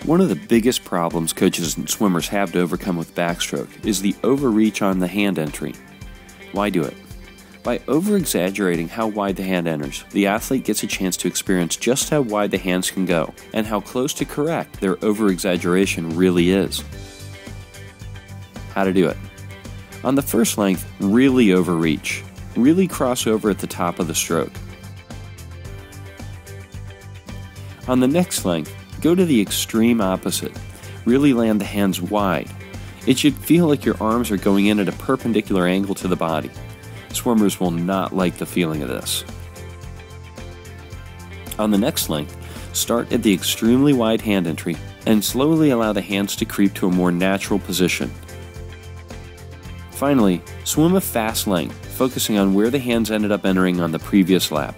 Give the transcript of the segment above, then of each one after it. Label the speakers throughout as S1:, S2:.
S1: One of the biggest problems coaches and swimmers have to overcome with backstroke is the overreach on the hand entry. Why do it? By over-exaggerating how wide the hand enters, the athlete gets a chance to experience just how wide the hands can go and how close to correct their over-exaggeration really is. How to do it? On the first length, really overreach. Really cross over at the top of the stroke. On the next length, go to the extreme opposite. Really land the hands wide. It should feel like your arms are going in at a perpendicular angle to the body. Swimmers will not like the feeling of this. On the next length, start at the extremely wide hand entry and slowly allow the hands to creep to a more natural position. Finally, swim a fast length, focusing on where the hands ended up entering on the previous lap.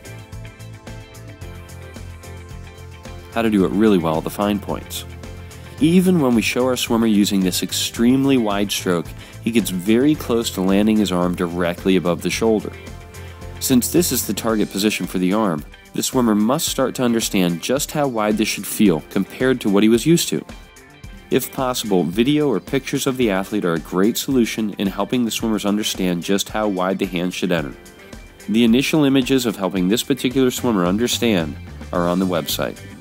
S1: How to do it really well, the fine points. Even when we show our swimmer using this extremely wide stroke, he gets very close to landing his arm directly above the shoulder. Since this is the target position for the arm, the swimmer must start to understand just how wide this should feel compared to what he was used to. If possible, video or pictures of the athlete are a great solution in helping the swimmers understand just how wide the hands should enter. The initial images of helping this particular swimmer understand are on the website.